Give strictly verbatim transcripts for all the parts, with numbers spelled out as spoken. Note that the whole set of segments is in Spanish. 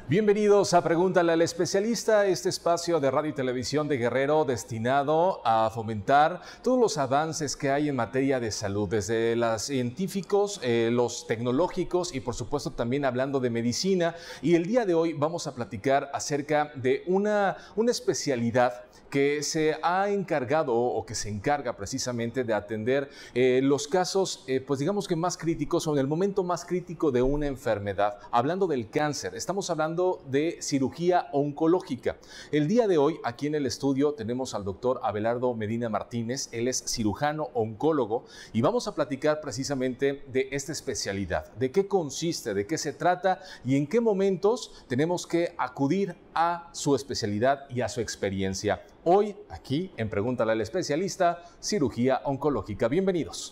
Bienvenidos a Pregúntale al Especialista, este espacio de radio y televisión de Guerrero destinado a fomentar todos los avances que hay en materia de salud, desde los científicos, eh, los tecnológicos y por supuesto también hablando de medicina. Y el día de hoy vamos a platicar acerca de una, una especialidad que se ha encargado o que se encarga precisamente de atender eh, los casos, eh, pues digamos que más críticos o en el momento más crítico de una enfermedad. Hablando del cáncer, estamos hablando de cirugía oncológica. El día de hoy aquí en el estudio tenemos al doctor Abelardo Medina Martínez, él es cirujano oncólogo y vamos a platicar precisamente de esta especialidad, de qué consiste, de qué se trata y en qué momentos tenemos que acudir a su especialidad y a su experiencia. Hoy, aquí en Pregúntale al Especialista, cirugía oncológica. Bienvenidos.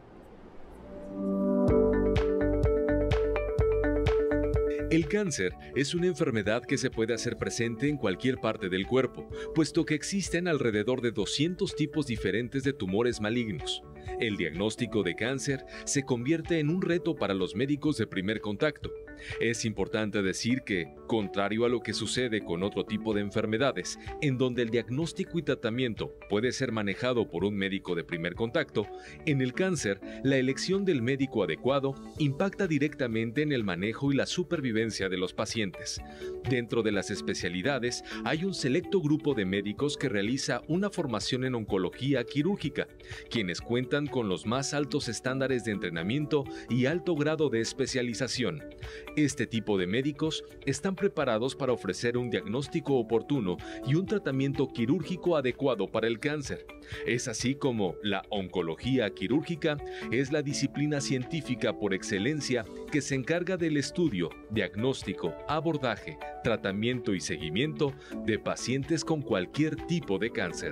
El cáncer es una enfermedad que se puede hacer presente en cualquier parte del cuerpo, puesto que existen alrededor de doscientos tipos diferentes de tumores malignos. El diagnóstico de cáncer se convierte en un reto para los médicos de primer contacto. Es importante decir que, contrario a lo que sucede con otro tipo de enfermedades, en donde el diagnóstico y tratamiento puede ser manejado por un médico de primer contacto, en el cáncer, la elección del médico adecuado impacta directamente en el manejo y la supervivencia de los pacientes. Dentro de las especialidades, hay un selecto grupo de médicos que realiza una formación en oncología quirúrgica, quienes cuentan con los más altos estándares de entrenamiento y alto grado de especialización. Este tipo de médicos están preparados para ofrecer un diagnóstico oportuno y un tratamiento quirúrgico adecuado para el cáncer. Es así como la oncología quirúrgica es la disciplina científica por excelencia que se encarga del estudio, diagnóstico, abordaje, tratamiento y seguimiento de pacientes con cualquier tipo de cáncer.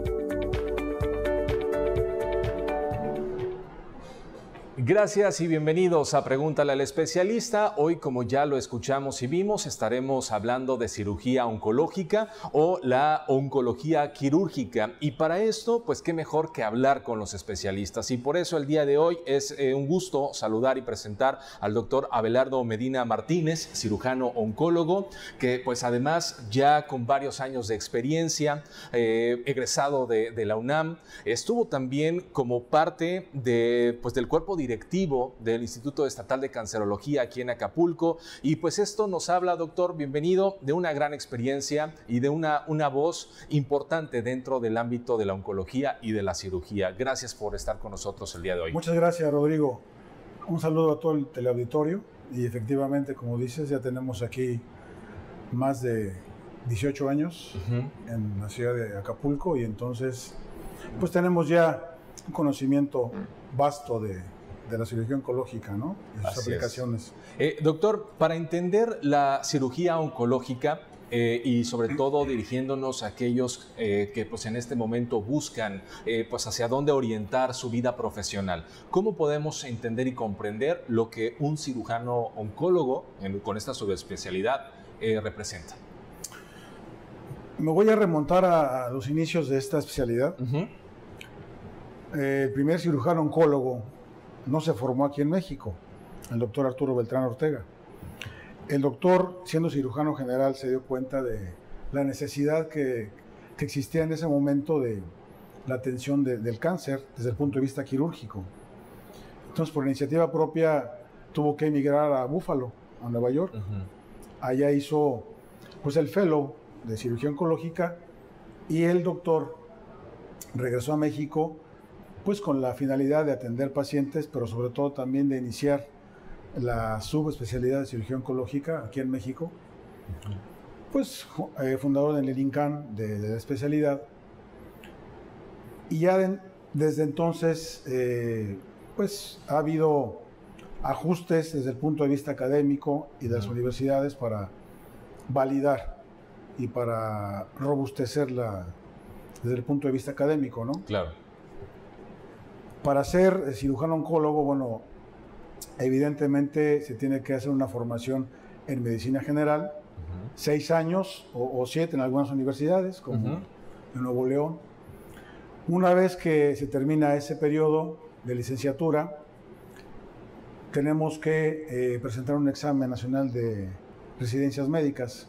Gracias y bienvenidos a Pregúntale al Especialista. Hoy, como ya lo escuchamos y vimos, estaremos hablando de cirugía oncológica o la oncología quirúrgica. Y para esto, pues qué mejor que hablar con los especialistas. Y por eso el día de hoy es eh, un gusto saludar y presentar al doctor Abelardo Medina Martínez, cirujano oncólogo, que pues además ya con varios años de experiencia, eh, egresado de, de la UNAM, estuvo también como parte de, pues, del cuerpo directivo directivo del Instituto Estatal de Cancerología aquí en Acapulco. Y pues esto nos habla, doctor, bienvenido, de una gran experiencia y de una, una voz importante dentro del ámbito de la oncología y de la cirugía. Gracias por estar con nosotros el día de hoy. Muchas gracias, Rodrigo. Un saludo a todo el teleauditorio y efectivamente, como dices, ya tenemos aquí más de dieciocho años uh-huh. en la ciudad de Acapulco y entonces pues tenemos ya un conocimiento vasto de de la cirugía oncológica, ¿no? Y sus Así aplicaciones. Eh, doctor, para entender la cirugía oncológica eh, y sobre todo dirigiéndonos a aquellos eh, que pues en este momento buscan eh, pues hacia dónde orientar su vida profesional, ¿cómo podemos entender y comprender lo que un cirujano oncólogo en, con esta subespecialidad eh, representa? Me voy a remontar a, a los inicios de esta especialidad. Uh-huh. eh, el primer cirujano oncólogo no se formó aquí en México, el doctor Arturo Beltrán Ortega. El doctor, siendo cirujano general, se dio cuenta de la necesidad que, que existía en ese momento de la atención de, del cáncer desde el punto de vista quirúrgico. Entonces, por iniciativa propia, tuvo que emigrar a Búfalo, a Nueva York. Uh-huh. Allá hizo pues, el fellow de cirugía oncológica y el doctor regresó a México pues con la finalidad de atender pacientes, pero sobre todo también de iniciar la subespecialidad de cirugía oncológica aquí en México. Uh-huh. Pues eh, fundador del INCAN de, de la especialidad. Y ya de, desde entonces, eh, pues ha habido ajustes desde el punto de vista académico y de las uh-huh. universidades para validar y para robustecerla desde el punto de vista académico, ¿no? Claro. Para ser cirujano oncólogo, bueno, evidentemente se tiene que hacer una formación en medicina general, uh-huh. seis años o, o siete en algunas universidades, como uh-huh. en Nuevo León. Una vez que se termina ese periodo de licenciatura, tenemos que eh, presentar un examen nacional de residencias médicas.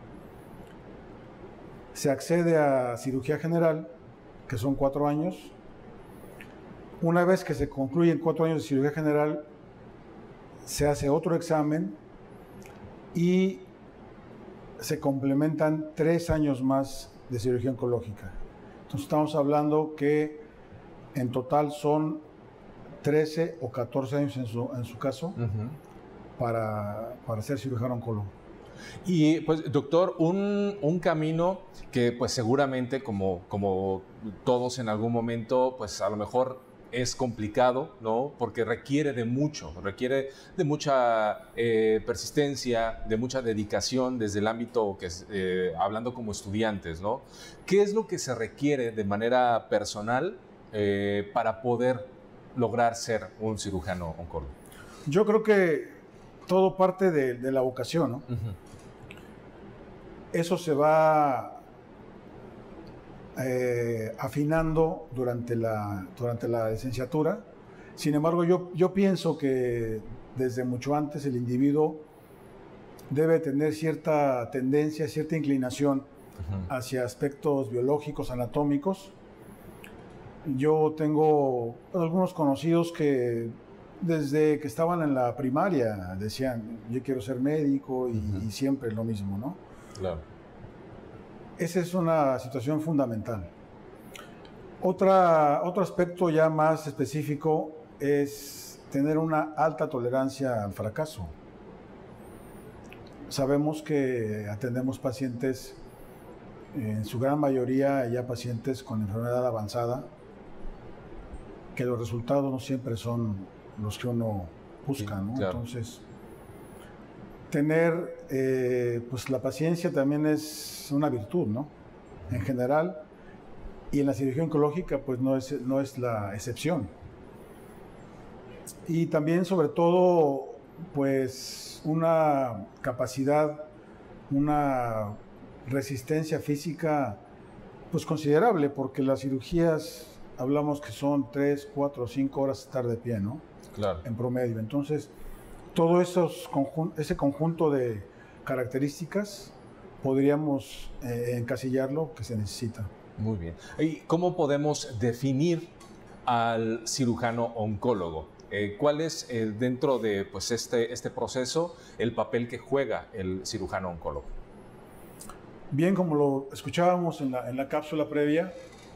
Se accede a cirugía general, que son cuatro años. Una vez que se concluyen cuatro años de cirugía general, se hace otro examen y se complementan tres años más de cirugía oncológica. Entonces estamos hablando que en total son trece o catorce años en su, en su caso uh-huh. para, para ser cirujano oncólogo. Y pues, doctor, un, un camino que pues seguramente como, como todos en algún momento, pues a lo mejor es complicado, ¿no? Porque requiere de mucho, requiere de mucha eh, persistencia, de mucha dedicación desde el ámbito que es, eh, hablando como estudiantes, ¿no? ¿Qué es lo que se requiere de manera personal eh, para poder lograr ser un cirujano oncólogo? Yo creo que todo parte de, de la vocación, ¿no? Uh-huh. Eso se va Eh, afinando durante la, durante la licenciatura. Sin embargo, yo, yo pienso que desde mucho antes el individuo debe tener cierta tendencia, cierta inclinación uh-huh. hacia aspectos biológicos, anatómicos. Yo tengo algunos conocidos que desde que estaban en la primaria decían, yo quiero ser médico y, uh-huh. y siempre lo mismo, ¿no? Claro. Esa es una situación fundamental. Otra, otro aspecto ya más específico es tener una alta tolerancia al fracaso. Sabemos que atendemos pacientes, en su gran mayoría ya pacientes con enfermedad avanzada, que los resultados no siempre son los que uno busca, sí, ¿no? Claro. Entonces, tener eh, pues la paciencia también es una virtud, ¿no? En general, y en la cirugía oncológica pues no es, no es la excepción. Y también sobre todo pues una capacidad, una resistencia física pues considerable, porque las cirugías hablamos que son tres, cuatro, cinco horas estar de pie, ¿no? Claro. En promedio. Entonces, todo esos conjun- ese conjunto de características podríamos eh, encasillarlo que se necesita. Muy bien. ¿Y cómo podemos definir al cirujano oncólogo? Eh, ¿Cuál es eh, dentro de pues, este, este proceso el papel que juega el cirujano oncólogo? Bien, como lo escuchábamos en la, en la cápsula previa,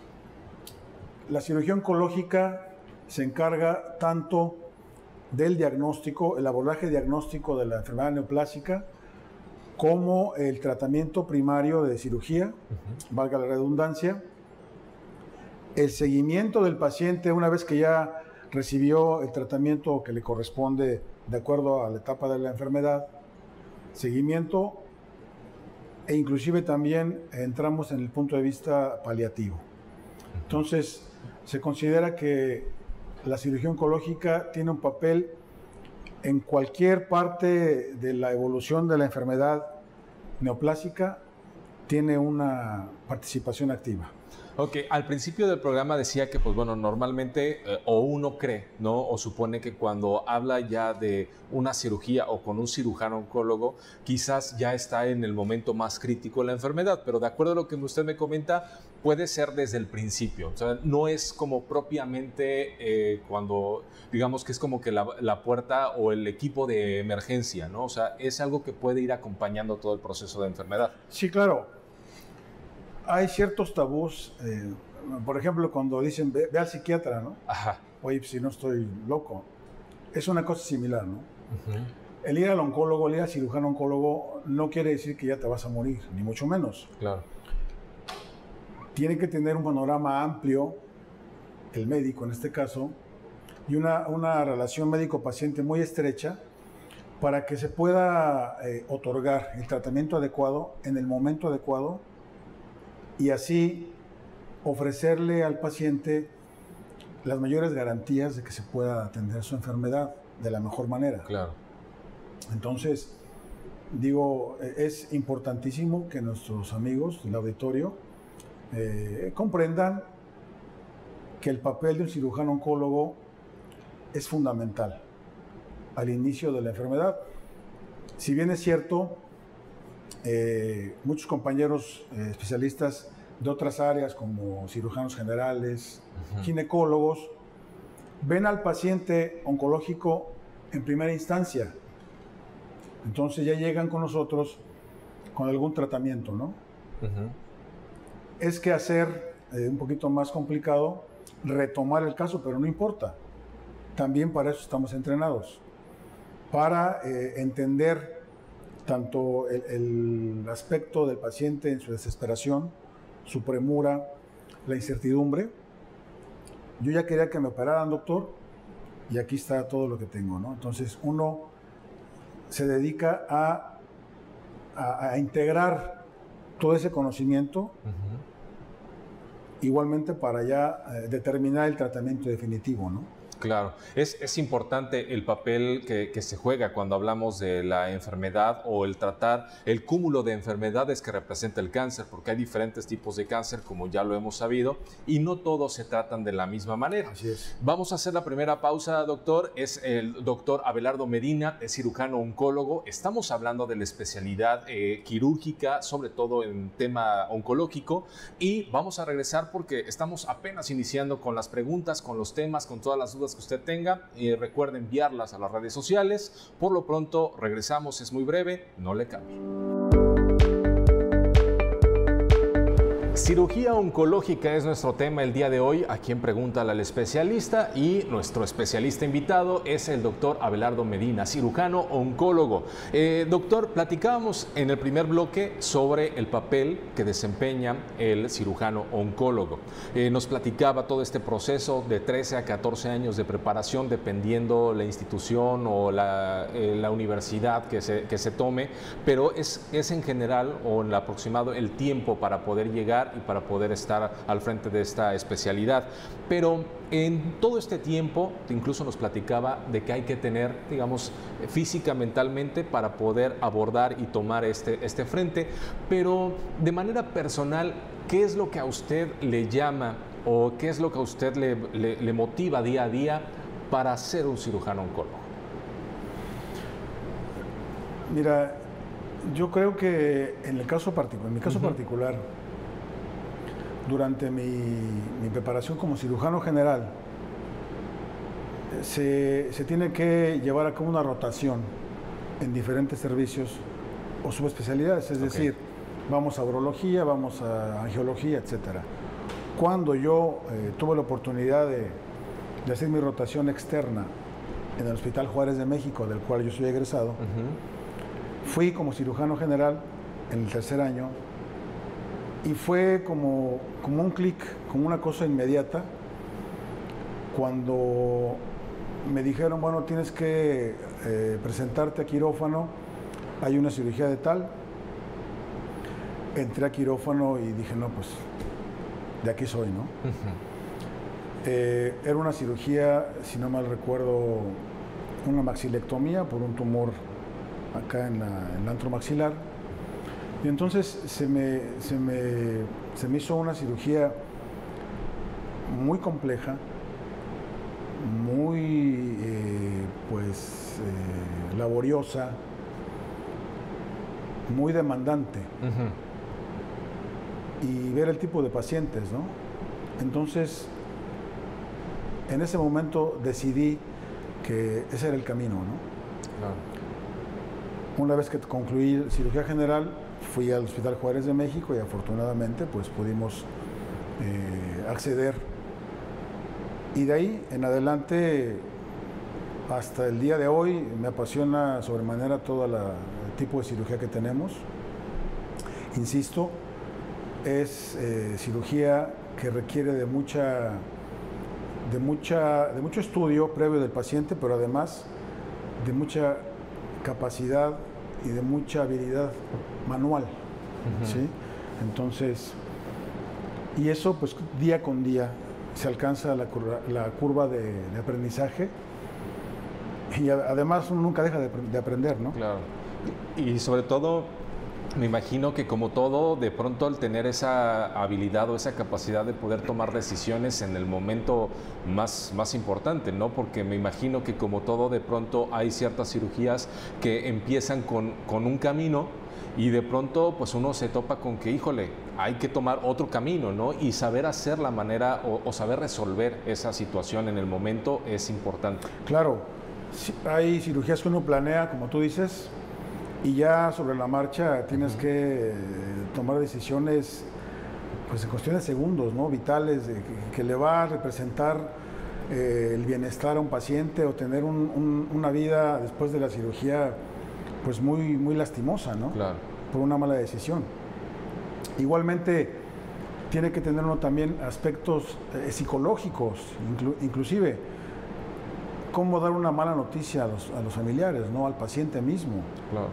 la cirugía oncológica se encarga tanto del diagnóstico, el abordaje diagnóstico de la enfermedad neoplásica, como el tratamiento primario de cirugía, uh-huh. valga la redundancia, el seguimiento del paciente una vez que ya recibió el tratamiento que le corresponde de acuerdo a la etapa de la enfermedad, seguimiento, e inclusive también entramos en el punto de vista paliativo. Entonces, se considera que la cirugía oncológica tiene un papel en cualquier parte de la evolución de la enfermedad neoplásica, tiene una participación activa. Ok, al principio del programa decía que, pues bueno, normalmente eh, o uno cree, ¿no? O supone que cuando habla ya de una cirugía o con un cirujano oncólogo, quizás ya está en el momento más crítico de la enfermedad, pero de acuerdo a lo que usted me comenta, puede ser desde el principio. O sea, no es como propiamente eh, cuando, digamos que es como que la, la puerta o el equipo de emergencia, ¿no? O sea, es algo que puede ir acompañando todo el proceso de enfermedad. Sí, claro. Hay ciertos tabús, eh, por ejemplo, cuando dicen ve, ve al psiquiatra, ¿no? Ajá. Oye, si no estoy loco. Es una cosa similar, ¿no? Uh-huh. El ir al oncólogo, el ir al cirujano oncólogo, no quiere decir que ya te vas a morir, ni mucho menos. Claro. Tiene que tener un panorama amplio, el médico en este caso, y una, una relación médico-paciente muy estrecha para que se pueda eh, otorgar el tratamiento adecuado en el momento adecuado, y así ofrecerle al paciente las mayores garantías de que se pueda atender su enfermedad de la mejor manera. Claro. Entonces, digo, es importantísimo que nuestros amigos del auditorio eh, comprendan que el papel de un cirujano oncólogo es fundamental al inicio de la enfermedad. Si bien es cierto, eh, muchos compañeros eh, especialistas de otras áreas como cirujanos generales, uh-huh. ginecólogos, ven al paciente oncológico en primera instancia. Entonces ya llegan con nosotros con algún tratamiento, ¿no? Uh-huh. Es que hacer eh, un poquito más complicado, retomar el caso, pero no importa. También para eso estamos entrenados, para eh, entender tanto el, el aspecto del paciente en su desesperación, su premura, la incertidumbre. Yo ya quería que me operaran, doctor, y aquí está todo lo que tengo, ¿no? Entonces uno se dedica a, a, a integrar todo ese conocimiento, uh-huh. igualmente para ya eh, determinar el tratamiento definitivo, ¿no? Claro, es, es importante el papel que, que se juega cuando hablamos de la enfermedad o el tratar el cúmulo de enfermedades que representa el cáncer, porque hay diferentes tipos de cáncer, como ya lo hemos sabido, y no todos se tratan de la misma manera. Así es. Vamos a hacer la primera pausa, doctor. Es el doctor Abelardo Medina, es cirujano oncólogo. Estamos hablando de la especialidad eh, quirúrgica, sobre todo en tema oncológico, y vamos a regresar porque estamos apenas iniciando con las preguntas, con los temas, con todas las dudas que usted tenga, y recuerde enviarlas a las redes sociales. Por lo pronto regresamos, es muy breve, no le cambie. Cirugía oncológica es nuestro tema el día de hoy, a quien Pregúntale al Especialista, y nuestro especialista invitado es el doctor Abelardo Medina, cirujano oncólogo. Eh, doctor, platicábamos en el primer bloque sobre el papel que desempeña el cirujano oncólogo. Eh, nos platicaba todo este proceso de trece a catorce años de preparación, dependiendo la institución o la, eh, la universidad que se, que se tome, pero es, es en general o en el aproximado el tiempo para poder llegar y para poder estar al frente de esta especialidad. Pero en todo este tiempo, incluso nos platicaba de que hay que tener, digamos, física, mentalmente, para poder abordar y tomar este, este frente. Pero de manera personal, ¿qué es lo que a usted le llama o qué es lo que a usted le, le, le motiva día a día para ser un cirujano oncólogo? Mira, yo creo que en el caso particular, en mi caso uh-huh. particular, durante mi, mi preparación como cirujano general, se, se tiene que llevar a cabo una rotación en diferentes servicios o subespecialidades, es okay. decir, vamos a urología, vamos a angiología, etcétera. Cuando yo eh, tuve la oportunidad de, de hacer mi rotación externa en el Hospital Juárez de México, del cual yo soy egresado, uh-huh. fui como cirujano general en el tercer año. Y fue como, como un clic, como una cosa inmediata, cuando me dijeron, bueno, tienes que eh, presentarte a quirófano, hay una cirugía de tal. Entré a quirófano y dije, no, pues, de aquí soy, ¿no? Uh-huh. eh, era una cirugía, si no mal recuerdo, una maxilectomía por un tumor acá en, la, en el antro maxilar. Y entonces se me, se, me, se me hizo una cirugía muy compleja, muy eh, pues, eh, laboriosa, muy demandante. Uh-huh. Y ver el tipo de pacientes, ¿no? Entonces, en ese momento decidí que ese era el camino, ¿no? Claro. Una vez que concluí cirugía general, fui al Hospital Juárez de México y afortunadamente pues pudimos eh, acceder. Y de ahí en adelante, hasta el día de hoy, me apasiona sobremanera todo el tipo de cirugía que tenemos. Insisto, es eh, cirugía que requiere de mucha, de mucha, de mucho estudio previo del paciente, pero además de mucha capacidad y de mucha habilidad manual, uh-huh. ¿sí? Entonces, y eso pues día con día se alcanza la curva, la curva de, de aprendizaje, y a, además uno nunca deja de, de aprender, ¿no? Claro. Y sobre todo Me imagino que como todo, de pronto al tener esa habilidad o esa capacidad de poder tomar decisiones en el momento más, más importante, ¿no? Porque me imagino que como todo, de pronto hay ciertas cirugías que empiezan con, con un camino y de pronto pues uno se topa con que, híjole, hay que tomar otro camino, ¿no? Y saber hacer la manera o, o saber resolver esa situación en el momento es importante. Claro, hay cirugías que uno planea, como tú dices, y ya sobre la marcha tienes uh-huh. que tomar decisiones pues en cuestiones de segundos, ¿no? Vitales, de, que, que le va a representar eh, el bienestar a un paciente o tener un, un, una vida después de la cirugía pues muy, muy lastimosa, ¿no? Claro. Por una mala decisión. Igualmente tiene que tener uno también aspectos eh, psicológicos, inclu, inclusive cómo dar una mala noticia a los, a los familiares, ¿no? Al paciente mismo. Claro.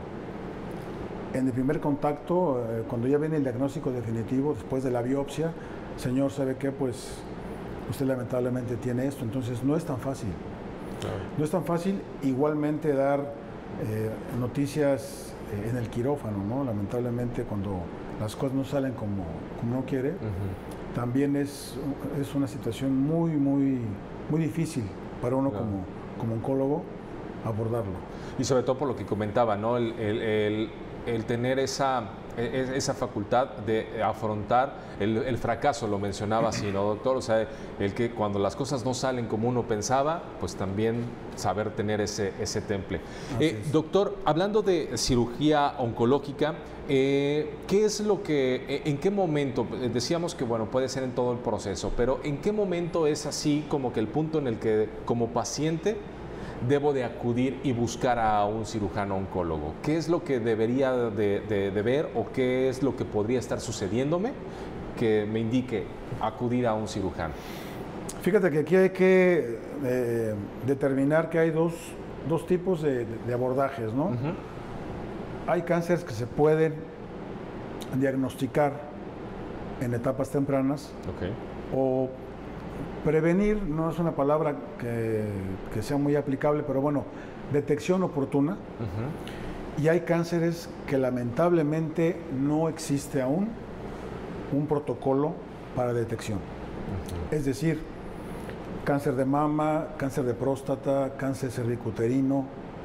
En el primer contacto, eh, cuando ya viene el diagnóstico definitivo, después de la biopsia, señor, ¿sabe qué? Pues usted lamentablemente tiene esto, entonces no es tan fácil. Claro. No es tan fácil igualmente dar eh, noticias eh, en el quirófano, ¿no? Lamentablemente cuando las cosas no salen como, como uno quiere, uh-huh. también es, es una situación muy, muy, muy difícil para uno claro. como, como oncólogo abordarlo. Y sobre todo por lo que comentaba, ¿no? El, el, el, el tener esa, esa facultad de afrontar el, el fracaso, lo mencionaba así, ¿no, doctor? O sea, el que cuando las cosas no salen como uno pensaba, pues también saber tener ese, ese temple. Eh, doctor, hablando de cirugía oncológica, eh, ¿qué es lo que, en qué momento, decíamos que bueno, puede ser en todo el proceso, pero en qué momento es así como que el punto en el que como paciente debo de acudir y buscar a un cirujano oncólogo? ¿Qué es lo que debería de, de, de ver o qué es lo que podría estar sucediéndome que me indique acudir a un cirujano? Fíjate que aquí hay que eh, determinar que hay dos, dos tipos de, de abordajes, ¿no? Uh-huh. Hay cánceres que se pueden diagnosticar en etapas tempranas okay. o prevenir, no es una palabra que, que sea muy aplicable, pero bueno, detección oportuna. Uh-huh. Y hay cánceres que lamentablemente no existe aún un protocolo para detección. Uh-huh. Es decir, cáncer de mama, cáncer de próstata, cáncer cervicuterino.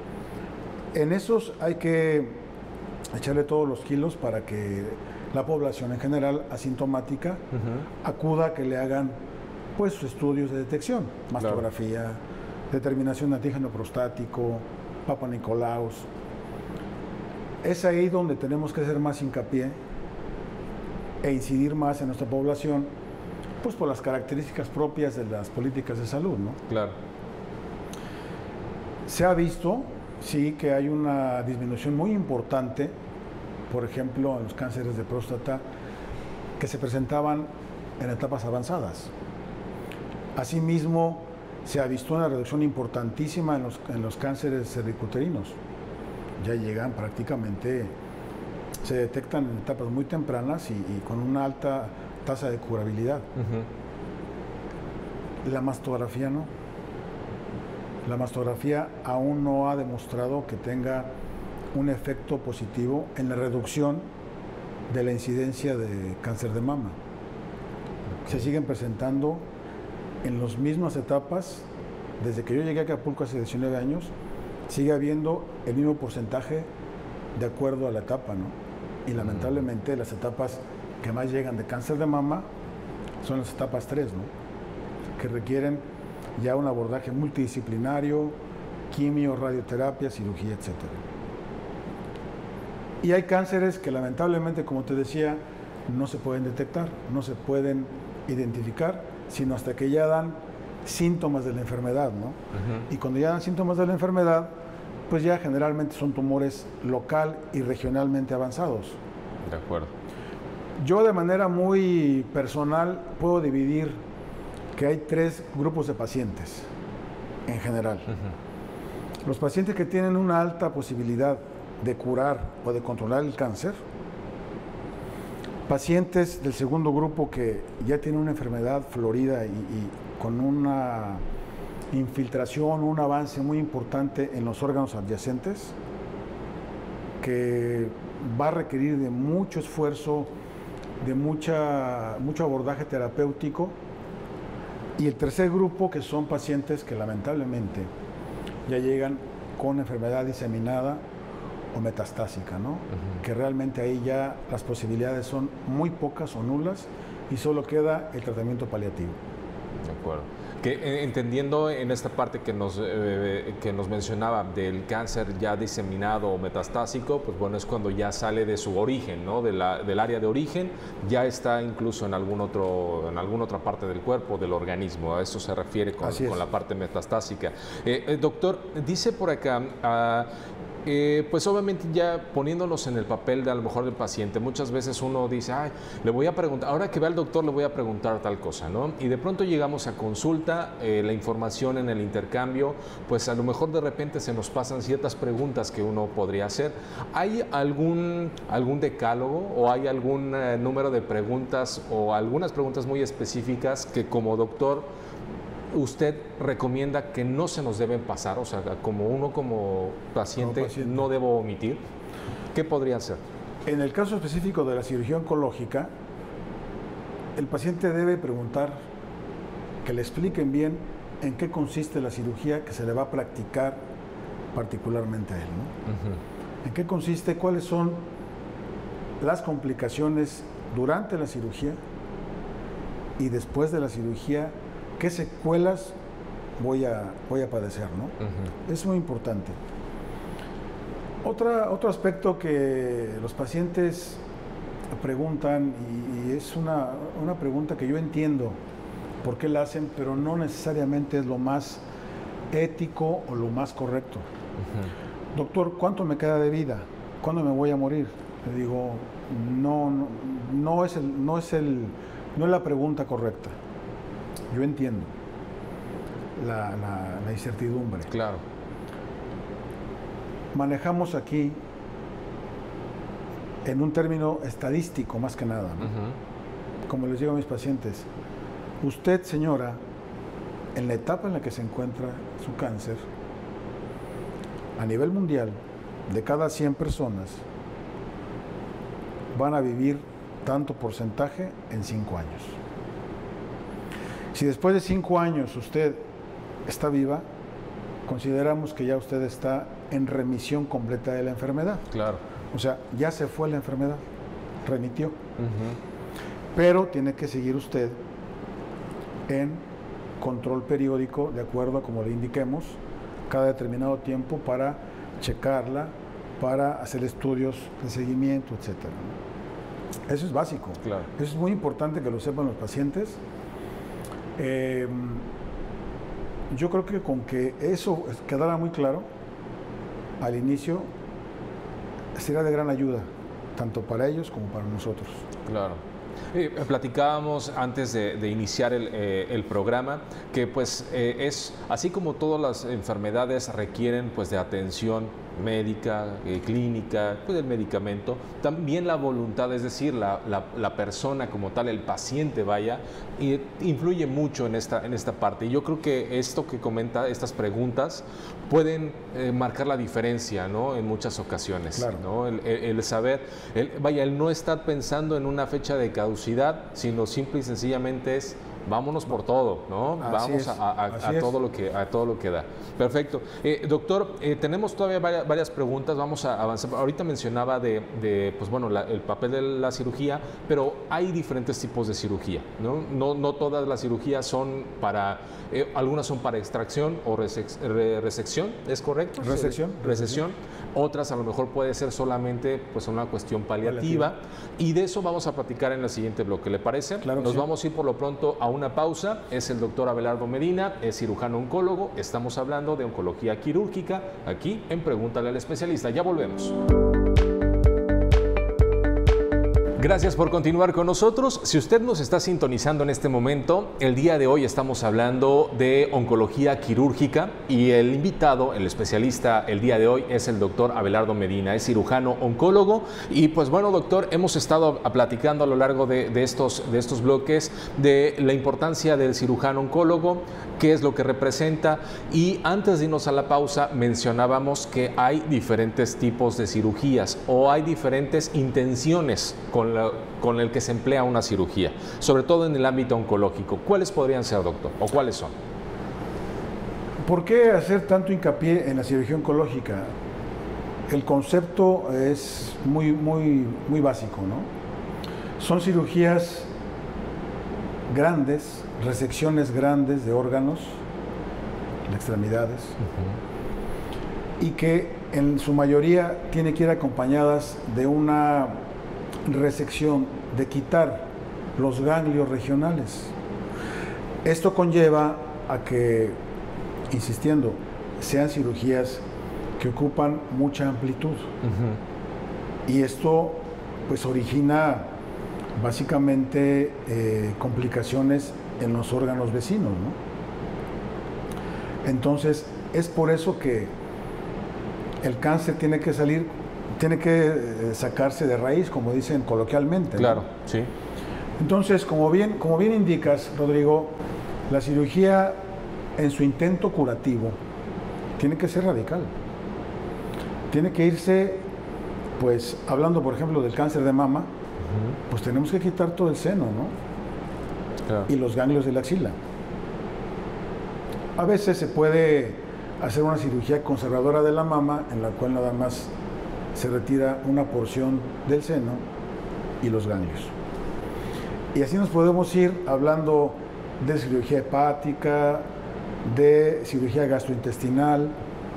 En esos hay que echarle todos los kilos para que la población en general asintomática uh-huh. acuda a que le hagan pues estudios de detección, mastografía, claro. determinación de antígeno prostático, Papa Nicolaus. Es ahí donde tenemos que hacer más hincapié e incidir más en nuestra población, pues por las características propias de las políticas de salud, ¿no? Claro. Se ha visto, sí, que hay una disminución muy importante, por ejemplo, en los cánceres de próstata, que se presentaban en etapas avanzadas. Asimismo, se ha visto una reducción importantísima en los, en los cánceres cervicuterinos. Ya llegan prácticamente, se detectan en etapas muy tempranas y, y con una alta tasa de curabilidad. Uh-huh. La mastografía no. La mastografía aún no ha demostrado que tenga un efecto positivo en la reducción de la incidencia de cáncer de mama. Okay. Se siguen presentando en las mismas etapas. Desde que yo llegué a Acapulco hace diecinueve años, sigue habiendo el mismo porcentaje de acuerdo a la etapa, ¿no? Y lamentablemente las etapas que más llegan de cáncer de mama son las etapas tres, ¿no? Que requieren ya un abordaje multidisciplinario, quimio, radioterapia, cirugía, etcétera. Y hay cánceres que lamentablemente, como te decía, no se pueden detectar, no se pueden identificar, sino hasta que ya dan síntomas de la enfermedad, ¿no? Uh-huh. Y cuando ya dan síntomas de la enfermedad, pues ya generalmente son tumores local y regionalmente avanzados. De acuerdo. Yo de manera muy personal puedo dividir que hay tres grupos de pacientes en general. Uh-huh. Los pacientes que tienen una alta posibilidad de curar o de controlar el cáncer, pacientes del segundo grupo que ya tienen una enfermedad florida y, y con una infiltración, un avance muy importante en los órganos adyacentes, que va a requerir de mucho esfuerzo, de mucha, mucho abordaje terapéutico. Y el tercer grupo, que son pacientes que lamentablemente ya llegan con enfermedad diseminada o metastásica, ¿no? Uh-huh. Que realmente ahí ya las posibilidades son muy pocas o nulas y solo queda el tratamiento paliativo. De acuerdo. Que, eh, entendiendo en esta parte que nos, eh, que nos mencionaba del cáncer ya diseminado o metastásico, pues bueno, es cuando ya sale de su origen, ¿no? De la, del área de origen, ya está incluso en, algún otro, en alguna otra parte del cuerpo, del organismo. A eso se refiere con, con la parte metastásica. Eh, eh, doctor, dice por acá... Uh, Eh, pues obviamente ya poniéndonos en el papel de a lo mejor del paciente, muchas veces uno dice, ay, le voy a preguntar, ahora que vea al doctor le voy a preguntar tal cosa, ¿no? Y de pronto llegamos a consulta, eh, la información en el intercambio, pues a lo mejor de repente se nos pasan ciertas preguntas que uno podría hacer. ¿Hay algún, algún decálogo o hay algún eh, número de preguntas o algunas preguntas muy específicas que como doctor usted recomienda que no se nos deben pasar, o sea, como uno como paciente, como paciente no debo omitir? ¿Qué podría hacer? En el caso específico de la cirugía oncológica, el paciente debe preguntar, que le expliquen bien en qué consiste la cirugía que se le va a practicar particularmente a él, ¿no? Uh-huh. En qué consiste, cuáles son las complicaciones durante la cirugía y después de la cirugía, qué secuelas voy a, voy a padecer, ¿no? Uh-huh. Es muy importante. Otra, otro aspecto que los pacientes preguntan, y, y es una, una pregunta que yo entiendo por qué la hacen, pero no necesariamente es lo más ético o lo más correcto. Uh-huh. Doctor, ¿cuánto me queda de vida? ¿Cuándo me voy a morir? Le digo, no, no, no, es, el, no, es, el, no es la pregunta correcta. Yo entiendo la, la, la incertidumbre. Claro. Manejamos aquí en un término estadístico más que nada, ¿no? Uh-huh. Como les digo a mis pacientes, usted, señora, en la etapa en la que se encuentra su cáncer, a nivel mundial, de cada cien personas, van a vivir tanto porcentaje en cinco años. Si después de cinco años usted está viva, consideramos que ya usted está en remisión completa de la enfermedad. Claro. O sea, ya se fue la enfermedad, remitió. Uh-huh. Pero tiene que seguir usted en control periódico, de acuerdo a como le indiquemos, cada determinado tiempo para checarla, para hacer estudios de seguimiento, etcétera. Eso es básico. Claro. Eso es muy importante que lo sepan los pacientes. Eh, yo creo que con que eso quedara muy claro al inicio sería de gran ayuda, tanto para ellos como para nosotros. Claro. Eh, platicábamos antes de, de iniciar el, eh, el programa que pues eh, es así como todas las enfermedades requieren pues de atención médica, eh, clínica, pues el medicamento, también la voluntad, es decir, la, la, la persona como tal, el paciente vaya, y influye mucho en esta, en esta parte. Y yo creo que esto que comenta, estas preguntas, pueden eh, marcar la diferencia, ¿no? En muchas ocasiones, claro. ¿no? El, el, el saber, el, vaya, el no estar pensando en una fecha de caducidad, sino simple y sencillamente es vámonos por todo, ¿no? Así Vamos es, a, a, a, todo lo que, a todo lo que da. Perfecto. Eh, doctor, eh, tenemos todavía varias, varias preguntas, vamos a avanzar. Ahorita mencionaba de, de pues bueno, la, el papel de la cirugía, pero hay diferentes tipos de cirugía, ¿no? No, no todas las cirugías son para, eh, algunas son para extracción o resec, re, resección, ¿es correcto? Resección. Resección. Otras a lo mejor puede ser solamente pues una cuestión paliativa, paliativa. Y de eso vamos a platicar en el siguiente bloque, ¿le parece? Claro que Nos sí. Vamos a ir por lo pronto a una pausa. Es el doctor Abelardo Medina, es cirujano oncólogo. Estamos hablando de oncología quirúrgica aquí en Pregúntale al Especialista. Ya volvemos. Gracias por continuar con nosotros. Si usted nos está sintonizando en este momento, el día de hoy estamos hablando de oncología quirúrgica y el invitado, el especialista el día de hoy es el doctor Abelardo Medina, es cirujano oncólogo. Y pues bueno, doctor, hemos estado platicando a lo largo de, de, estos, de estos bloques de la importancia del cirujano oncólogo, qué es lo que representa, y antes de irnos a la pausa mencionábamos que hay diferentes tipos de cirugías o hay diferentes intenciones con, la, con el que se emplea una cirugía, sobre todo en el ámbito oncológico. ¿Cuáles podrían ser, doctor, o cuáles son? ¿Por qué hacer tanto hincapié en la cirugía oncológica? El concepto es muy, muy, muy básico, ¿no? Son cirugías grandes, resecciones grandes de órganos, de extremidades, uh-huh. y que en su mayoría tiene que ir acompañadas de una resección, de quitar los ganglios regionales. Esto conlleva a que, insistiendo, sean cirugías que ocupan mucha amplitud. Uh-huh. Y esto pues origina básicamente eh, complicaciones en los órganos vecinos, ¿no? Entonces, es por eso que el cáncer tiene que salir, tiene que eh, sacarse de raíz, como dicen coloquialmente, ¿no? Claro, sí. Entonces, como bien, como bien indicas, Rodrigo, la cirugía en su intento curativo tiene que ser radical. Tiene que irse, pues, hablando por ejemplo del cáncer de mama, uh-huh. pues tenemos que quitar todo el seno, ¿no? Claro. Y los ganglios de la axila. A veces se puede hacer una cirugía conservadora de la mama, en la cual nada más se retira una porción del seno y los ganglios. Y así nos podemos ir hablando de cirugía hepática, de cirugía gastrointestinal,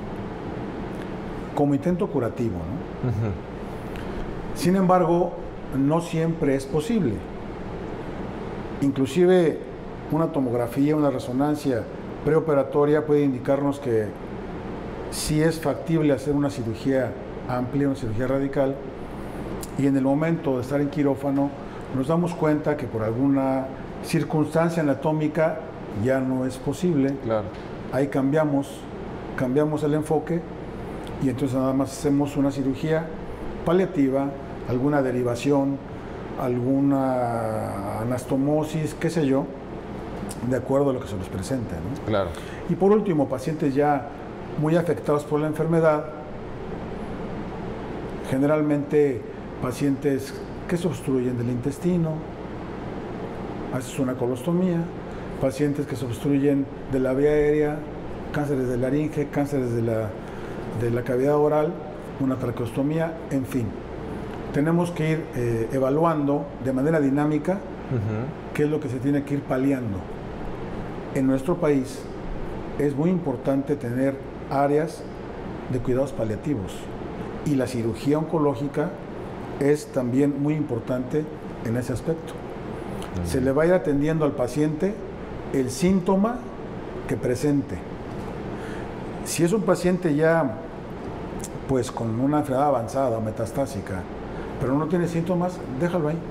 como intento curativo, ¿no? Uh-huh. Sin embargo, no siempre es posible. Inclusive una tomografía, una resonancia preoperatoria puede indicarnos que sí es factible hacer una cirugía amplia, una cirugía radical, y en el momento de estar en quirófano nos damos cuenta que por alguna circunstancia anatómica ya no es posible. Claro. Ahí cambiamos, cambiamos el enfoque y entonces nada más hacemos una cirugía paliativa, alguna derivación, alguna anastomosis, qué sé yo, de acuerdo a lo que se nos presente, ¿no? Claro. Y por último, pacientes ya muy afectados por la enfermedad, generalmente pacientes que se obstruyen del intestino, haces una colostomía, pacientes que se obstruyen de la vía aérea, cánceres de laringe, cánceres de la, de la cavidad oral, una traqueostomía, en fin. Tenemos que ir eh, evaluando de manera dinámica uh-huh. qué es lo que se tiene que ir paliando. En nuestro país es muy importante tener áreas de cuidados paliativos y la cirugía oncológica es también muy importante en ese aspecto. Uh-huh. Se le va a ir atendiendo al paciente el síntoma que presente. Si es un paciente ya pues con una enfermedad avanzada o metastásica, pero no tiene síntomas, déjalo ahí,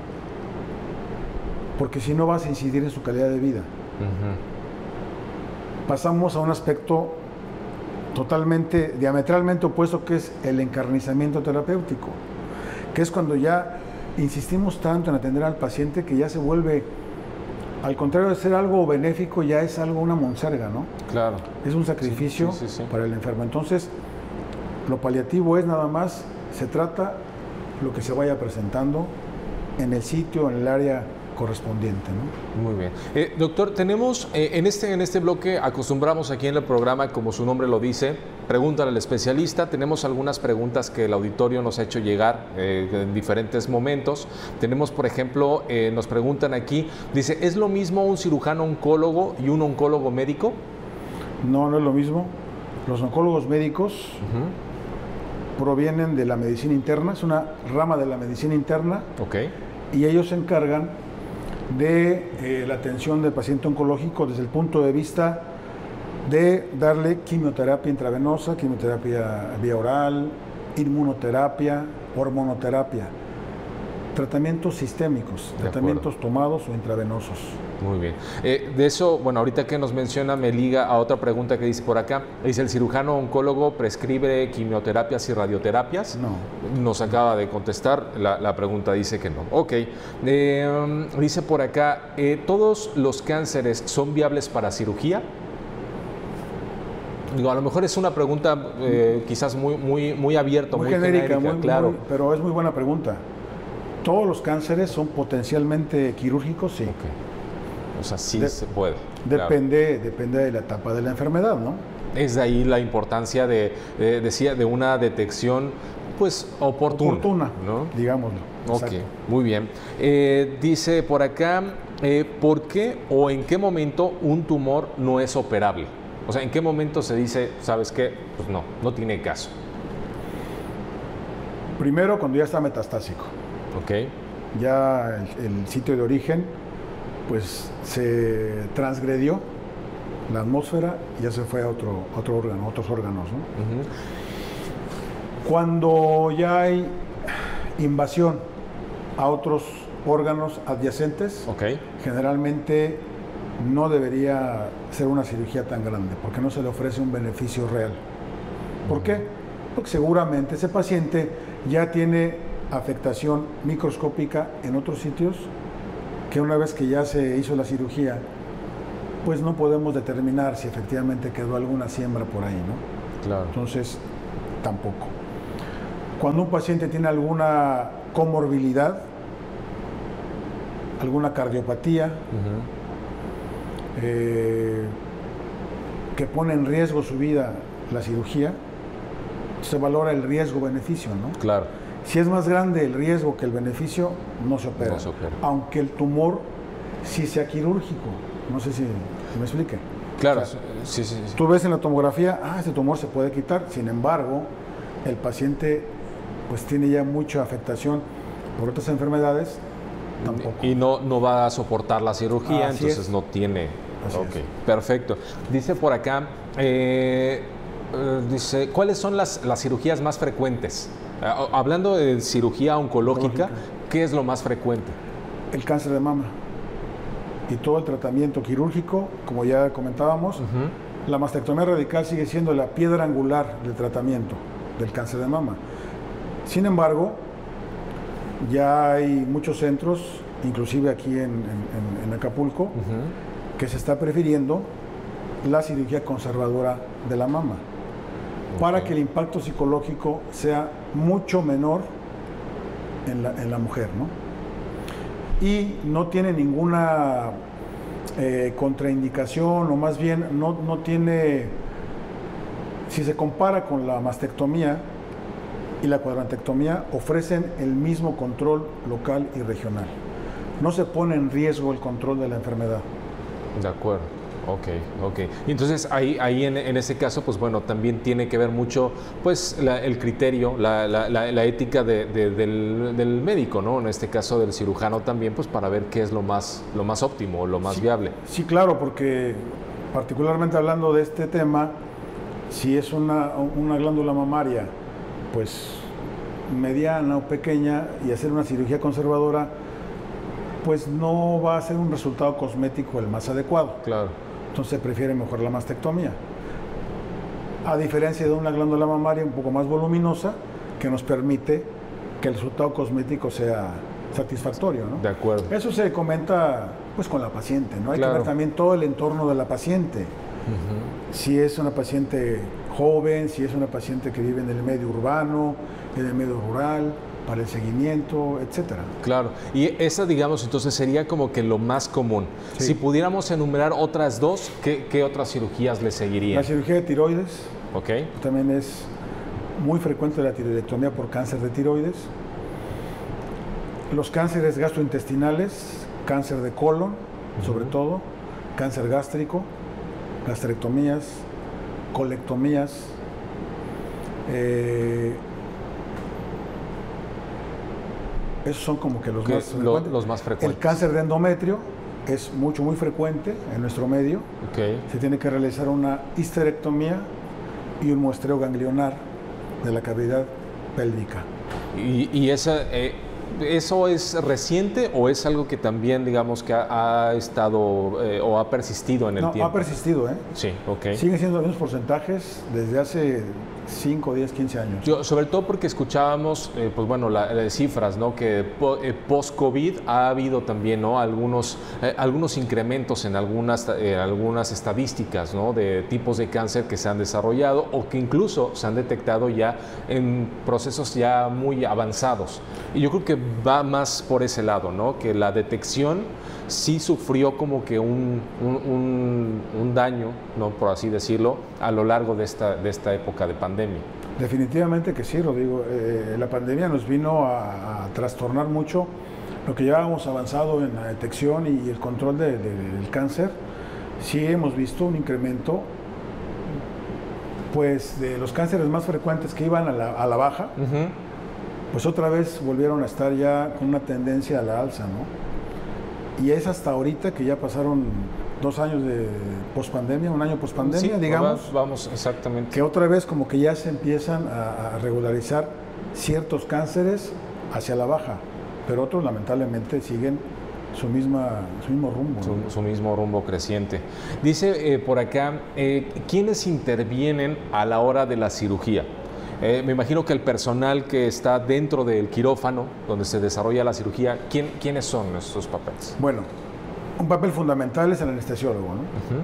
porque si no vas a incidir en su calidad de vida. Uh-huh. Pasamos a un aspecto totalmente, diametralmente opuesto, que es el encarnizamiento terapéutico, que es cuando ya insistimos tanto en atender al paciente que ya se vuelve, al contrario de ser algo benéfico, ya es algo, una monserga, ¿no? Claro. Es un sacrificio sí, sí, sí, sí. para el enfermo. Entonces, lo paliativo es nada más, se trata lo que se vaya presentando en el sitio, en el área correspondiente, ¿no? Muy bien. Eh, doctor, tenemos eh, en, este, en este bloque, acostumbramos aquí en el programa, como su nombre lo dice, pregúntale al especialista. Tenemos algunas preguntas que el auditorio nos ha hecho llegar eh, en diferentes momentos. Tenemos, por ejemplo, eh, nos preguntan aquí, dice, ¿es lo mismo un cirujano oncólogo y un oncólogo médico? No, no es lo mismo. Los oncólogos médicos uh-huh. provienen de la medicina interna, es una rama de la medicina interna, okay. y ellos se encargan de eh, la atención del paciente oncológico desde el punto de vista de darle quimioterapia intravenosa, quimioterapia vía oral, inmunoterapia, hormonoterapia. Tratamientos sistémicos, De tratamientos acuerdo. tomados o intravenosos. Muy bien. Eh, de eso, bueno, ahorita que nos menciona, me liga a otra pregunta que dice por acá. Dice, ¿el cirujano oncólogo prescribe quimioterapias y radioterapias? No. Nos acaba de contestar, la, la pregunta dice que no. Ok. Eh, dice por acá, eh, ¿todos los cánceres son viables para cirugía? Digo, a lo mejor es una pregunta eh, quizás muy, muy, muy abierta, muy, Muy genérica, genérica, muy, claro. muy- pero es muy buena pregunta. ¿Todos los cánceres son potencialmente quirúrgicos? Sí. Ok. O sea, sí De- se puede. claro. Depende, depende de la etapa de la enfermedad, ¿no? Es de ahí la importancia de, de, decía, de una detección, pues, oportuna. Oportuna, ¿no? digámoslo. Ok, Exacto. muy bien. Eh, dice por acá, eh, ¿por qué o en qué momento un tumor no es operable? O sea, ¿en qué momento se dice, sabes qué? Pues no, no tiene caso. Primero, cuando ya está metastásico. Ok, Ya el, el sitio de origen, pues se transgredió la atmósfera y ya se fue a otro, otro órgano, a otros órganos, ¿no? ujú, Cuando ya hay invasión a otros órganos adyacentes, ok, generalmente no debería ser una cirugía tan grande, porque no se le ofrece un beneficio real. ¿Por qué? Porque seguramente ese paciente ya tiene afectación microscópica en otros sitios, que una vez que ya se hizo la cirugía, pues no podemos determinar si efectivamente quedó alguna siembra por ahí, ¿no? claro. Entonces, tampoco. Cuando un paciente tiene alguna comorbilidad, alguna cardiopatía, Ujú, eh, que pone en riesgo su vida la cirugía, se valora el riesgo-beneficio, ¿no? claro, Si es más grande el riesgo que el beneficio, no se opera. No se opera. Aunque el tumor sí sea quirúrgico. No sé si, si me explique. claro, O sea, sí, sí, sí. tú ves en la tomografía, ah, este tumor se puede quitar. Sin embargo, el paciente pues tiene ya mucha afectación por otras enfermedades, tampoco. Y no, no va a soportar la cirugía, Así entonces es. no tiene. Así Ok, es. perfecto. Dice por acá, eh, eh, dice, ¿cuáles son las, las cirugías más frecuentes? Eh, hablando de cirugía oncológica, Oncológica. ¿qué es lo más frecuente? El cáncer de mama y todo el tratamiento quirúrgico, como ya comentábamos, Ujú, la mastectomía radical sigue siendo la piedra angular del tratamiento del cáncer de mama. Sin embargo, ya hay muchos centros, inclusive aquí en, en- en Acapulco, ujú, que se está prefiriendo la cirugía conservadora de la mama, para Ok. que el impacto psicológico sea mucho menor en la, en la mujer, ¿no? Y no tiene ninguna eh, contraindicación, o más bien no, no tiene, si se compara con la mastectomía y la cuadrantectomía, ofrecen el mismo control local y regional. No se pone en riesgo el control de la enfermedad. De acuerdo. Ok, ok. Y entonces ahí, ahí en, en ese caso, pues bueno, también tiene que ver mucho, pues, la- el criterio, la, la- la- la ética de- de- del, del médico, ¿no? En este caso del cirujano también, pues, para ver qué es lo más, lo más óptimo, lo más viable. Sí, claro, porque particularmente hablando de este tema, si es una, una glándula mamaria, pues mediana o pequeña, y hacer una cirugía conservadora, pues no va a ser un resultado cosmético el más adecuado. Claro. Entonces se prefiere mejor la mastectomía. A diferencia de una glándula mamaria un poco más voluminosa, que nos permite que el resultado cosmético sea satisfactorio, ¿no? De acuerdo. Eso se comenta pues con la paciente, ¿no? Hay Claro. que ver también todo el entorno de la paciente. Ujú. Si es una paciente joven, si es una paciente que vive en el medio urbano, en el medio rural, para el seguimiento, etcétera. Claro, y esa, digamos, entonces sería como que lo más común. Sí. Si pudiéramos enumerar otras dos, ¿qué, qué otras cirugías le seguirían? La cirugía de tiroides Ok, también es muy frecuente, la tiroidectomía por cáncer de tiroides. Los cánceres gastrointestinales, cáncer de colon, sobre todo, cáncer gástrico, gastrectomías, colectomías, eh, esos son como que los que más lo- frecuentes. los más frecuentes. El cáncer de endometrio es mucho, muy frecuente en nuestro medio. ok, Se tiene que realizar una histerectomía y un muestreo ganglionar de la cavidad pélvica. y, y esa, eh, ¿Eso es reciente o es algo que también, digamos, que ha, ha estado eh, o ha persistido en el no, tiempo? Ha persistido, ¿eh? Sí, ok. Siguen siendo los mismos porcentajes desde hace cinco, diez, quince años. Yo, sobre todo porque escuchábamos, eh, pues bueno, las cifras, ¿no? Que po, eh, post-COVID ha habido también, ¿no? Algunos, eh, algunos incrementos en algunas, eh, algunas estadísticas, ¿no? De tipos de cáncer que se han desarrollado o que incluso se han detectado ya en procesos ya muy avanzados. Y yo creo que va más por ese lado, ¿no? Que la detección sí sufrió como que un, un, un, un daño, ¿no? Por así decirlo, a lo largo de esta, de esta época de pandemia. Definitivamente que sí, Rodrigo. Eh, la pandemia nos vino a, a trastornar mucho lo que llevábamos avanzado en la detección y el control de, de, del cáncer. Sí hemos visto un incremento, pues, de los cánceres más frecuentes que iban a la, a la baja, uh-huh. pues otra vez volvieron a estar ya con una tendencia a la alza, ¿no? Y es hasta ahorita que ya pasaron dos años de pospandemia, un año pospandemia, sí, digamos. Vamos, exactamente. Que otra vez como que ya se empiezan a, a regularizar ciertos cánceres hacia la baja, pero otros lamentablemente siguen su, misma, su mismo rumbo. Su, ¿no? su mismo rumbo creciente. Dice eh, por acá, eh, ¿quiénes intervienen a la hora de la cirugía? Eh, me imagino que el personal que está dentro del quirófano, donde se desarrolla la cirugía, ¿quién, ¿quiénes son estos papeles? Bueno, un papel fundamental es el anestesiólogo, ¿no? Uh-huh.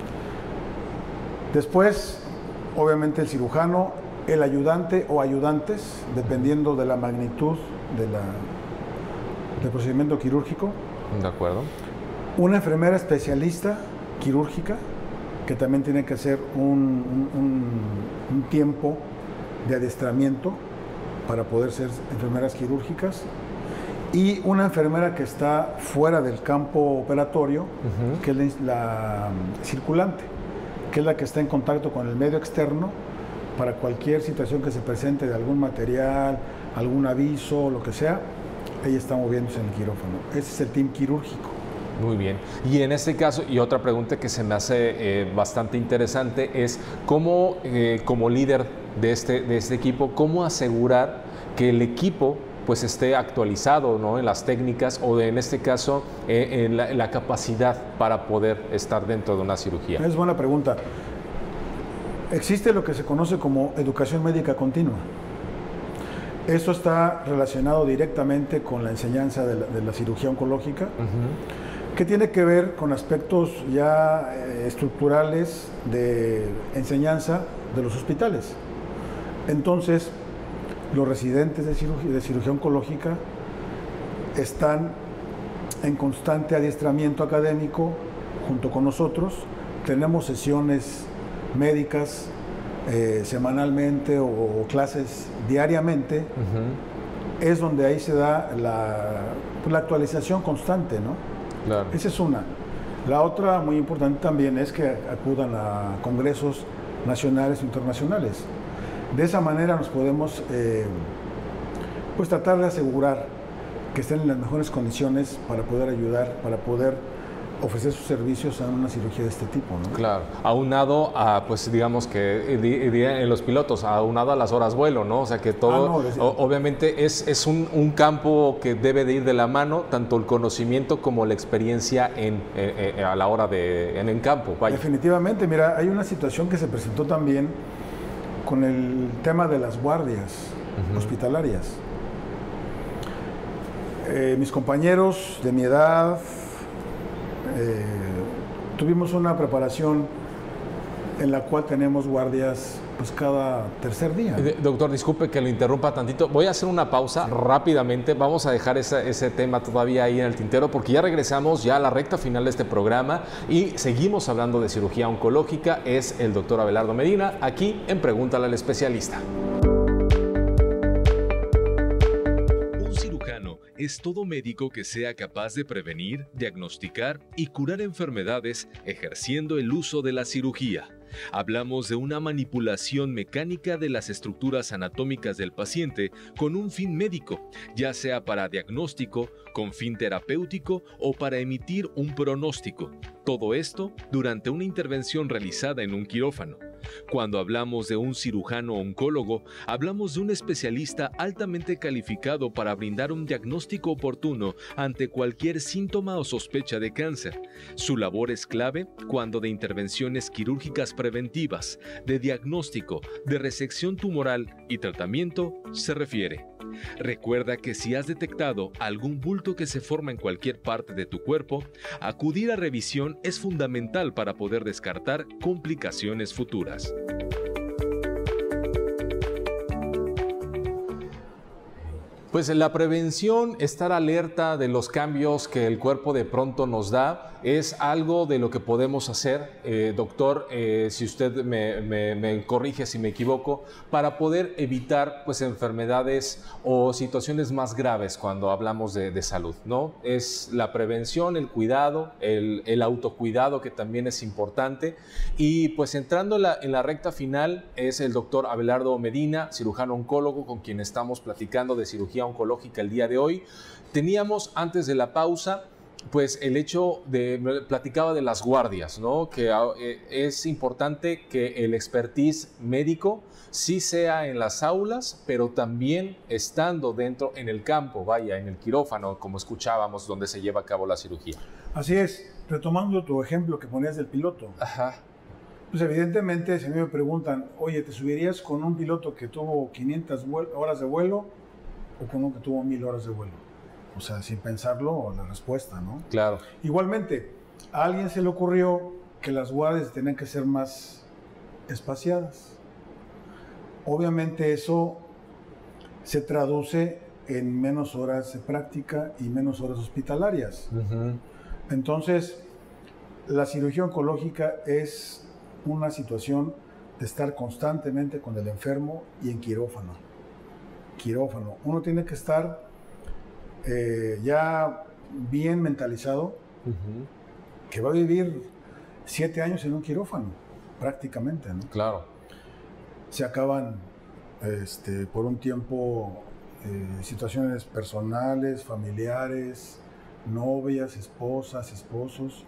Después, obviamente, el cirujano, el ayudante o ayudantes, dependiendo de la magnitud de la, del procedimiento quirúrgico. De acuerdo. Una enfermera especialista quirúrgica, que también tiene que hacer un, un, un, un tiempo de adiestramiento para poder ser enfermeras quirúrgicas. Y una enfermera que está fuera del campo operatorio, uh-huh. que es la, la circulante, que es la que está en contacto con el medio externo para cualquier situación que se presente de algún material, algún aviso, lo que sea, ella está moviéndose en el quirófano. Ese es el team quirúrgico. Muy bien. Y en este caso, y otra pregunta que se me hace eh, bastante interesante es, ¿cómo, eh, como líder de este, de este equipo, cómo asegurar que el equipo pues esté actualizado, ¿no? En las técnicas o de, en este caso eh, en, la, en la capacidad para poder estar dentro de una cirugía? Es buena pregunta. Existe lo que se conoce como educación médica continua. Esto está relacionado directamente con la enseñanza de la, de la cirugía oncológica, uh-huh. que tiene que ver con aspectos ya eh, estructurales de enseñanza de los hospitales. Entonces, los residentes de cirugía, de cirugía oncológica están en constante adiestramiento académico junto con nosotros. Tenemos sesiones médicas eh, semanalmente o, o clases diariamente. Uh-huh. Es donde ahí se da la, pues, la actualización constante, ¿no? Claro. Esa es una. La otra muy importante también es que acudan a congresos nacionales e internacionales. De esa manera nos podemos eh, pues tratar de asegurar que estén en las mejores condiciones para poder ayudar, para poder ofrecer sus servicios a una cirugía de este tipo, ¿no? Claro, aunado a, pues digamos que en los pilotos, aunado a las horas vuelo, ¿no? O sea que todo, ah, no, desde... obviamente es, es un, un campo que debe de ir de la mano, tanto el conocimiento como la experiencia en, en, a la hora de, en el campo. Vaya. Definitivamente, mira, hay una situación que se presentó también con el tema de las guardias uh-huh. hospitalarias. Eh, mis compañeros de mi edad, eh, tuvimos una preparación en la cual tenemos guardias pues cada tercer día. Doctor, disculpe que lo interrumpa tantito. Voy a hacer una pausa sí. rápidamente. Vamos a dejar esa, ese tema todavía ahí en el tintero porque ya regresamos ya a la recta final de este programa y seguimos hablando de cirugía oncológica. Es el doctor Abelardo Medina, aquí en Pregúntale al Especialista. Un cirujano es todo médico que sea capaz de prevenir, diagnosticar y curar enfermedades ejerciendo el uso de la cirugía. Hablamos de una manipulación mecánica de las estructuras anatómicas del paciente con un fin médico, ya sea para diagnóstico, con fin terapéutico o para emitir un pronóstico. Todo esto durante una intervención realizada en un quirófano. Cuando hablamos de un cirujano oncólogo, hablamos de un especialista altamente calificado para brindar un diagnóstico oportuno ante cualquier síntoma o sospecha de cáncer. Su labor es clave cuando de intervenciones quirúrgicas preventivas, de diagnóstico, de resección tumoral y tratamiento se refiere. Recuerda que si has detectado algún bulto que se forma en cualquier parte de tu cuerpo, acudir a revisión es fundamental para poder descartar complicaciones futuras. Pues la prevención, estar alerta de los cambios que el cuerpo de pronto nos da, es algo de lo que podemos hacer, eh, doctor, eh, si usted me, me, me corrige si me equivoco, para poder evitar pues, enfermedades o situaciones más graves cuando hablamos de, de salud, ¿no? Es la prevención, el cuidado, el, el autocuidado que también es importante. Y pues entrando en la, en la recta final es el doctor Abelardo Medina, cirujano oncólogo, con quien estamos platicando de cirugía oncológica el día de hoy. Teníamos antes de la pausa pues el hecho de, platicaba de las guardias, ¿no? Que eh, es importante que el expertise médico sí sea en las aulas, pero también estando dentro en el campo, vaya, en el quirófano, como escuchábamos, donde se lleva a cabo la cirugía. Así es, retomando tu ejemplo que ponías del piloto. Ajá. Pues evidentemente, si a mí me preguntan, oye, ¿te subirías con un piloto que tuvo quinientas horas de vuelo o con uno que tuvo mil horas de vuelo? O sea, sin pensarlo, la respuesta, ¿no? Claro. Igualmente, a alguien se le ocurrió que las guardias tenían que ser más espaciadas. Obviamente eso se traduce en menos horas de práctica y menos horas hospitalarias. Uh-huh. Entonces, la cirugía oncológica es una situación de estar constantemente con el enfermo y en quirófano. Quirófano. Uno tiene que estar eh, ya bien mentalizado, uh-huh, que va a vivir siete años en un quirófano, prácticamente, ¿no? Claro. Se acaban este, por un tiempo eh, situaciones personales, familiares, novias, esposas, esposos,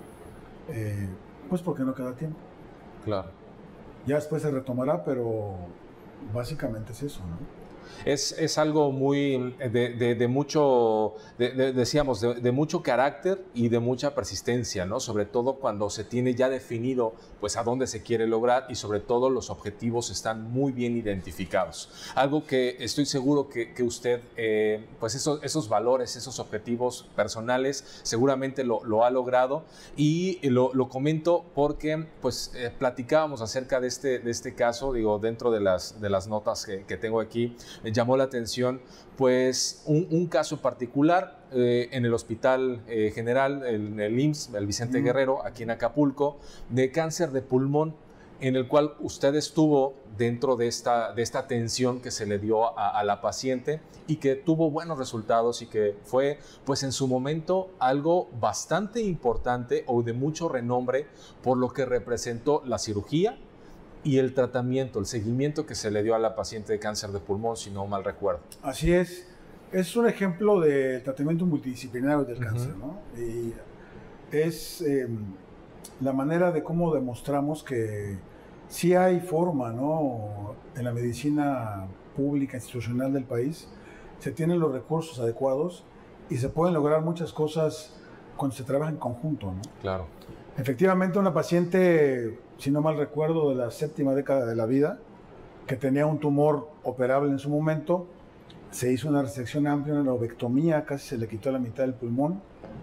eh, pues porque no queda tiempo. Claro. Ya después se retomará, pero básicamente es eso, ¿no? Es, es algo muy de, de, de mucho, de, de, decíamos, de, de mucho carácter y de mucha persistencia, ¿no? Sobre todo cuando se tiene ya definido pues a dónde se quiere lograr y sobre todo los objetivos están muy bien identificados. Algo que estoy seguro que, que usted, eh, pues esos, esos valores, esos objetivos personales seguramente lo, lo ha logrado y lo, lo comento porque pues eh, platicábamos acerca de este, de este caso, digo, dentro de las, de las notas que, que tengo aquí. Me llamó la atención pues un, un caso particular eh, en el Hospital eh, General, en el I M S S, el Vicente mm. Guerrero, aquí en Acapulco, de cáncer de pulmón, en el cual usted estuvo dentro de esta, de esta atención que se le dio a, a la paciente y que tuvo buenos resultados y que fue pues en su momento algo bastante importante o de mucho renombre por lo que representó la cirugía y el tratamiento, el seguimiento que se le dio a la paciente de cáncer de pulmón, si no mal recuerdo. Así es. Es un ejemplo del tratamiento multidisciplinario del uh-huh. cáncer, ¿no? Y es eh, la manera de cómo demostramos que sí hay forma, ¿no? En la medicina pública, institucional del país, se tienen los recursos adecuados y se pueden lograr muchas cosas cuando se trabaja en conjunto, ¿no? Claro. Efectivamente, una paciente, si no mal recuerdo, de la séptima década de la vida, que tenía un tumor operable en su momento, se hizo una resección amplia, una lobectomía, casi se le quitó la mitad del pulmón.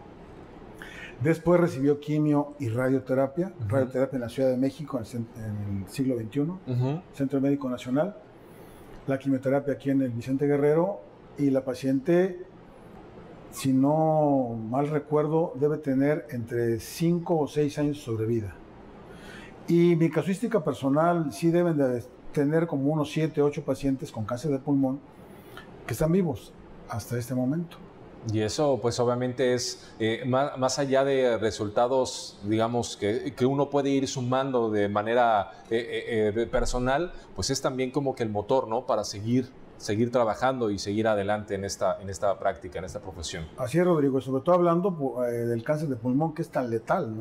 Después recibió quimio y radioterapia, uh-huh. radioterapia en la Ciudad de México en el, en el siglo veintiuno, uh-huh. Centro Médico Nacional, la quimioterapia aquí en el Vicente Guerrero, y la paciente, si no mal recuerdo, debe tener entre cinco o seis años de sobrevida. Y mi casuística personal, sí deben de tener como unos siete, ocho pacientes con cáncer de pulmón que están vivos hasta este momento. Y eso, pues obviamente es, eh, más, más allá de resultados, digamos, que, que uno puede ir sumando de manera eh, eh, personal, pues es también como que el motor, ¿no? Para seguir, seguir trabajando y seguir adelante en esta, en esta práctica, en esta profesión. Así es, Rodrigo, sobre todo hablando eh, del cáncer de pulmón, que es tan letal, ¿no?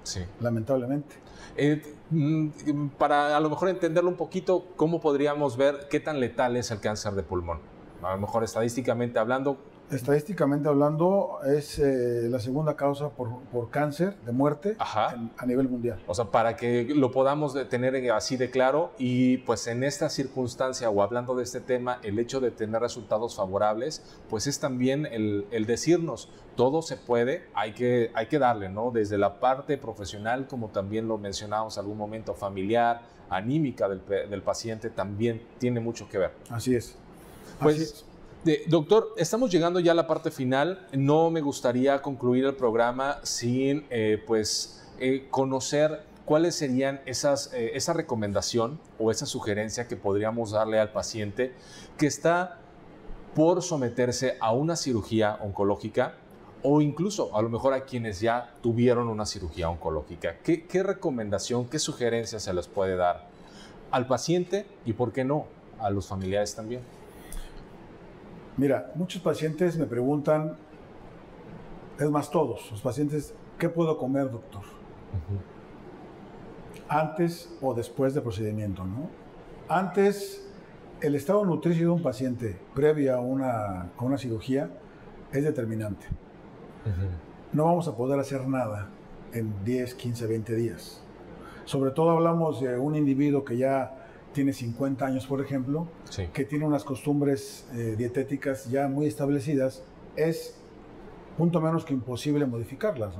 sí. Lamentablemente. Eh, para a lo mejor entenderlo un poquito, ¿cómo podríamos ver qué tan letal es el cáncer de pulmón? A lo mejor estadísticamente hablando. Estadísticamente hablando, es eh, la segunda causa por, por cáncer de muerte en, a nivel mundial. O sea, para que lo podamos tener así de claro, y pues en esta circunstancia o hablando de este tema, el hecho de tener resultados favorables, pues es también el, el decirnos, todo se puede, hay que, hay que darle, ¿no? Desde la parte profesional, como también lo mencionábamos en algún momento, familiar, anímica del, del paciente, también tiene mucho que ver. Así es. Pues, Así es. De, doctor, estamos llegando ya a la parte final. No me gustaría concluir el programa sin eh, pues, eh, conocer cuáles serían esas, eh, esa recomendación o esa sugerencia que podríamos darle al paciente que está por someterse a una cirugía oncológica o incluso a lo mejor a quienes ya tuvieron una cirugía oncológica. ¿Qué, qué recomendación, qué sugerencia se les puede dar al paciente y, por qué no, a los familiares también? Mira, muchos pacientes me preguntan, es más todos, los pacientes, ¿qué puedo comer, doctor? Uh-huh. Antes o después del procedimiento, ¿no? Antes, el estado nutricio de un paciente previo a una, a una cirugía es determinante. Uh-huh. No vamos a poder hacer nada en diez, quince, veinte días. Sobre todo hablamos de un individuo que ya tiene cincuenta años, por ejemplo, sí. que tiene unas costumbres eh, dietéticas ya muy establecidas, es punto menos que imposible modificarlas, ¿no?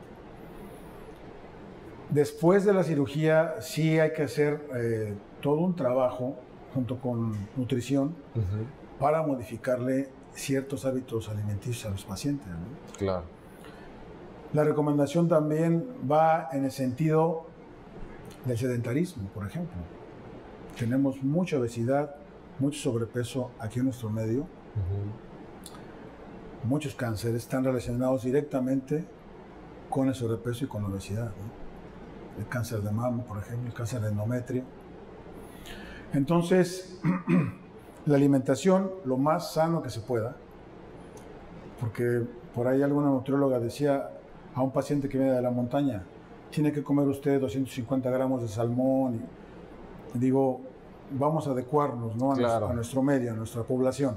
Después de la cirugía sí hay que hacer eh, todo un trabajo junto con nutrición uh-huh. para modificarle ciertos hábitos alimenticios a los pacientes, ¿no? Claro. La recomendación también va en el sentido del sedentarismo, por ejemplo. Tenemos mucha obesidad, mucho sobrepeso aquí en nuestro medio. Uh-huh. Muchos cánceres están relacionados directamente con el sobrepeso y con la obesidad, ¿no? El cáncer de mama, por ejemplo, el cáncer de endometrio. Entonces, la alimentación, lo más sano que se pueda, porque por ahí alguna nutrióloga decía a un paciente que viene de la montaña, tiene que comer usted doscientos cincuenta gramos de salmón. Y digo, vamos a adecuarnos, ¿no? a, claro. nuestro, a nuestro medio, a nuestra población.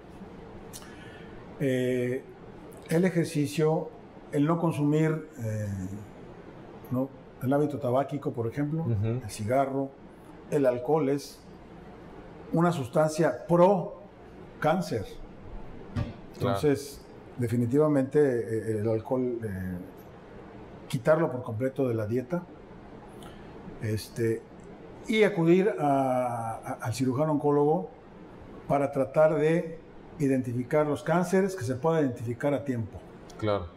Eh, el ejercicio, el no consumir eh, ¿no? el hábito tabáquico, por ejemplo, uh-huh. el cigarro, el alcohol es una sustancia pro cáncer. Entonces, claro. definitivamente eh, el alcohol, eh, quitarlo por completo de la dieta, este, y acudir a, a, al cirujano oncólogo para tratar de identificar los cánceres que se puedan identificar a tiempo. Claro.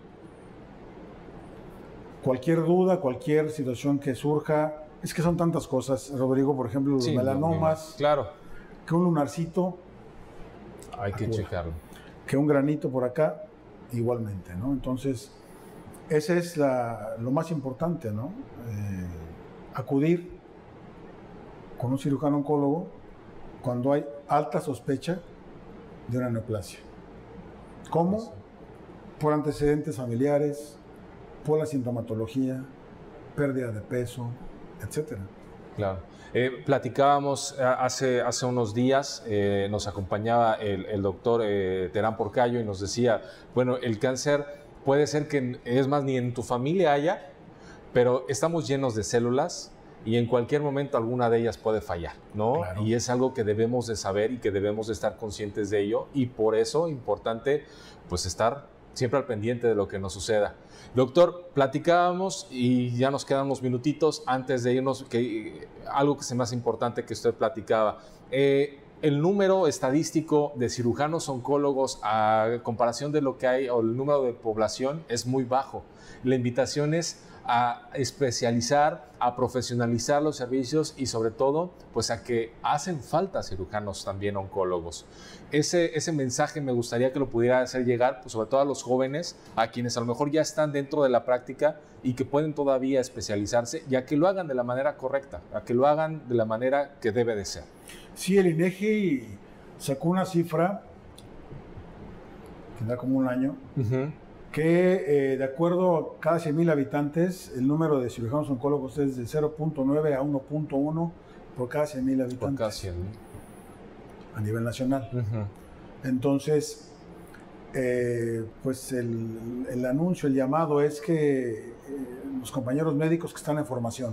Cualquier duda, cualquier situación que surja, es que son tantas cosas, Rodrigo, por ejemplo, los sí, melanomas, claro. que un lunarcito, hay que acuda, checarlo. Que un granito por acá, igualmente, ¿no? Entonces, ese es la, lo más importante, ¿no? Eh, acudir con un cirujano oncólogo cuando hay alta sospecha de una neoplasia. ¿Cómo? Por antecedentes familiares, por la sintomatología, pérdida de peso, etcétera. Claro. Eh, platicábamos hace, hace unos días, eh, nos acompañaba el, el doctor eh, Terán Porcayo y nos decía, bueno, el cáncer puede ser que, es más, ni en tu familia haya, pero estamos llenos de células y en cualquier momento alguna de ellas puede fallar, ¿no? Claro. Y es algo que debemos de saber y que debemos de estar conscientes de ello, y por eso es importante pues estar siempre al pendiente de lo que nos suceda. Doctor, platicábamos y ya nos quedan unos minutitos antes de irnos, que, algo que es más importante que usted platicaba. Eh, el número estadístico de cirujanos oncólogos a comparación de lo que hay, o el número de población, es muy bajo. La invitación es a especializar, a profesionalizar los servicios y sobre todo pues a que hacen falta cirujanos también oncólogos. Ese, ese mensaje me gustaría que lo pudiera hacer llegar pues, sobre todo a los jóvenes, a quienes a lo mejor ya están dentro de la práctica y que pueden todavía especializarse, y a que lo hagan de la manera correcta, a que lo hagan de la manera que debe de ser. Sí, el INEGI sacó una cifra, tendrá como un año, uh-huh. que eh, de acuerdo a cada cien mil habitantes, el número de cirujanos oncólogos es de cero punto nueve a uno punto uno por cada cien mil habitantes. Por cada cien mil. A nivel nacional. Uh-huh. Entonces, eh, pues el, el anuncio, el llamado es que eh, los compañeros médicos que están en formación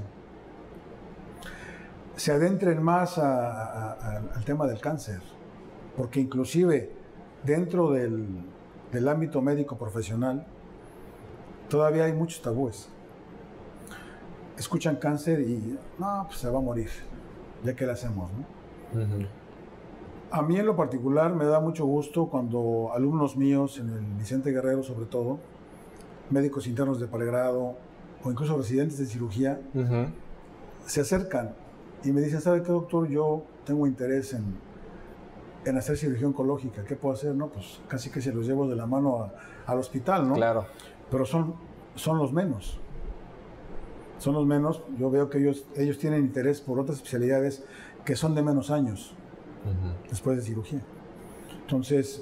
se adentren más a, a, a, al tema del cáncer, porque inclusive dentro del, del ámbito médico profesional todavía hay muchos tabúes. Escuchan cáncer y no, pues se va a morir, ya que le hacemos, ¿no? Uh-huh. A mí en lo particular me da mucho gusto cuando alumnos míos en el Vicente Guerrero, sobre todo, médicos internos de pregrado o incluso residentes de cirugía, uh-huh. se acercan y me dicen, ¿sabe qué, doctor? Yo tengo interés en, en hacer cirugía oncológica. ¿Qué puedo hacer? No, pues casi que se los llevo de la mano a, al hospital, ¿no? Claro. Pero son, son los menos. Son los menos. Yo veo que ellos, ellos tienen interés por otras especialidades que son de menos años, uh-huh. después de cirugía. Entonces,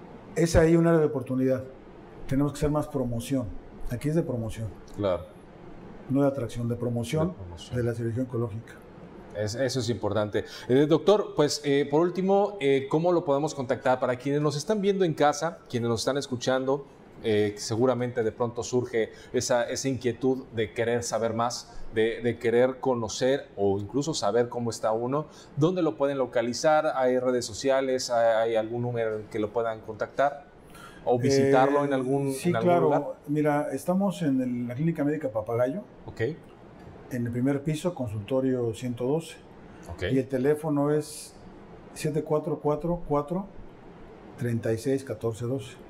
es ahí un área de oportunidad. Tenemos que hacer más promoción. Aquí es de promoción. Claro. No de atracción, de promoción de, promoción. de la cirugía oncológica. Es, eso es importante. Eh, doctor, pues eh, por último, eh, ¿cómo lo podemos contactar? Para quienes nos están viendo en casa, quienes nos están escuchando, eh, seguramente de pronto surge esa, esa inquietud de querer saber más, de, de querer conocer o incluso saber cómo está uno. ¿Dónde lo pueden localizar? ¿Hay redes sociales? ¿Hay, hay algún número que lo puedan contactar? ¿O visitarlo eh, en algún, sí, en algún claro. lugar? Mira, estamos en el, la Clínica Médica Papagayo. Ok. En el primer piso, consultorio ciento doce. Okay. Y el teléfono es siete cuatro cuatro, cuatro, tres seis, uno cuatro uno dos.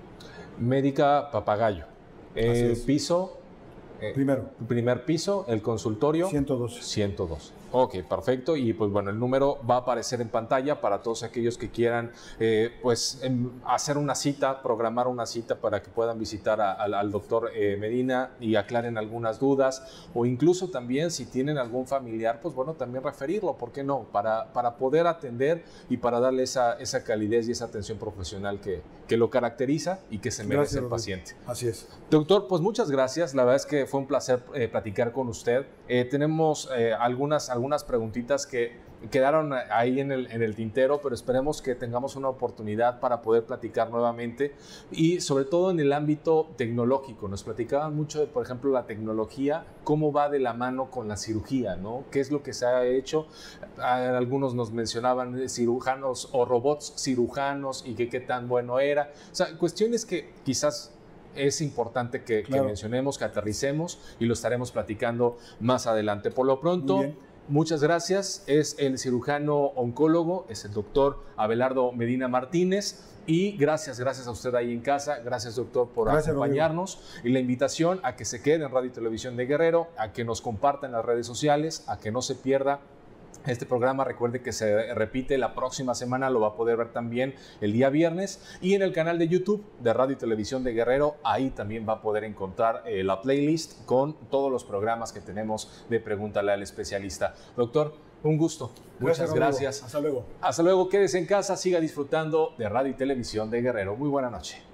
Médica Papagayo. Eh, piso. Eh, Primero. Primer piso, el consultorio. ciento doce. ciento dos. Ok, perfecto. Y pues bueno, el número va a aparecer en pantalla para todos aquellos que quieran eh, pues em, hacer una cita, programar una cita para que puedan visitar a, a, al doctor eh, Medina y aclaren algunas dudas, o incluso también si tienen algún familiar, pues bueno, también referirlo, ¿por qué no? Para, para poder atender y para darle esa, esa calidez y esa atención profesional que, que lo caracteriza y que se merece gracias, el paciente. Así es. Doctor, pues muchas gracias. La verdad es que fue un placer eh, platicar con usted. Eh, tenemos eh, algunas, algunas preguntitas que quedaron ahí en el, en el tintero, pero esperemos que tengamos una oportunidad para poder platicar nuevamente y sobre todo en el ámbito tecnológico. Nos platicaban mucho de, por ejemplo, la tecnología, cómo va de la mano con la cirugía, ¿no? ¿Qué es lo que se ha hecho? Algunos nos mencionaban cirujanos o robots cirujanos y que qué tan bueno era. O sea, cuestiones que quizás es importante que, claro. que mencionemos, que aterricemos y lo estaremos platicando más adelante. Por lo pronto, muchas gracias. Es el cirujano oncólogo, es el doctor Abelardo Medina Martínez. Y gracias, gracias a usted ahí en casa. Gracias, doctor, por gracias, acompañarnos. Rodrigo. Y la invitación a que se quede en Radio y Televisión de Guerrero, a que nos comparta en las redes sociales, a que no se pierda este programa. Recuerde que se repite la próxima semana, lo va a poder ver también el día viernes, y en el canal de YouTube de Radio y Televisión de Guerrero, ahí también va a poder encontrar eh, la playlist con todos los programas que tenemos de Pregúntale al Especialista. Doctor, un gusto. Muchas gracias. Hasta luego. Hasta luego. Quédese en casa, siga disfrutando de Radio y Televisión de Guerrero. Muy buena noche.